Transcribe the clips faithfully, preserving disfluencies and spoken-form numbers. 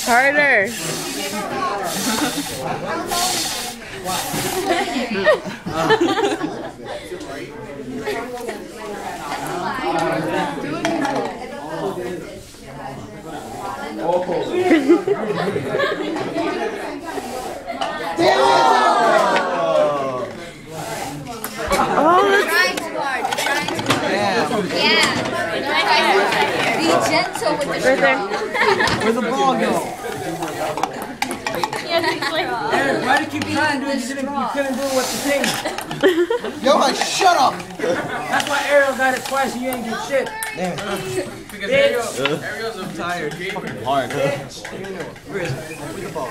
Harder. Oh, you're trying too hard. You're trying too hard. Yeah. Yeah. Be gentle with the straw. Where's the ball go? Eric, why do you keep trying to do it? You, didn't, you couldn't do it with the thing. Yo, shut up! That's why Ariel got it twice and you ain't get shit. Damn. Because Ariel, Ariel's I'm tired. He's fucking hard. Where is it? Where's the ball?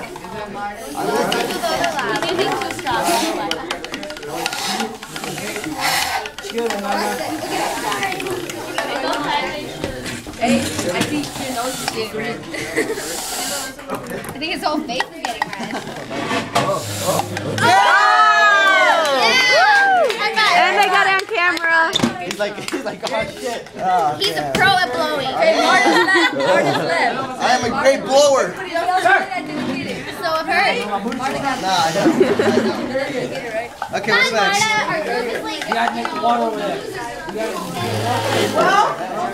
Hey, I think your nose is getting red. I think his whole face is getting red. Oh! Yeah! And they got it on camera. He's like, he's like, oh shit. Oh, he's a pro at blowing. Okay, Martin's left. Martin's left. I am a great blower. So of her, Martin got Nah, I know. Okay, what's next? You gotta make the water over there. Well?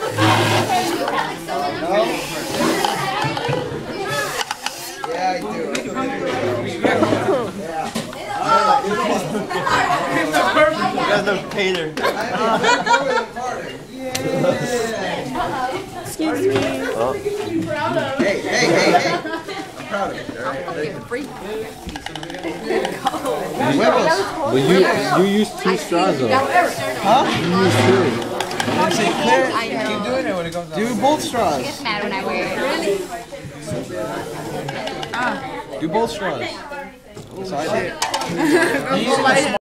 Yeah, I do. There's no cater. Excuse me. Oh. Hey, hey, hey, hey. I'm proud of it. Well, you you used two straws though. Huh? You used two. Keep doing it when it comes out. Do both straws. He gets mad when I wear it. Really? Do both straws. So I did.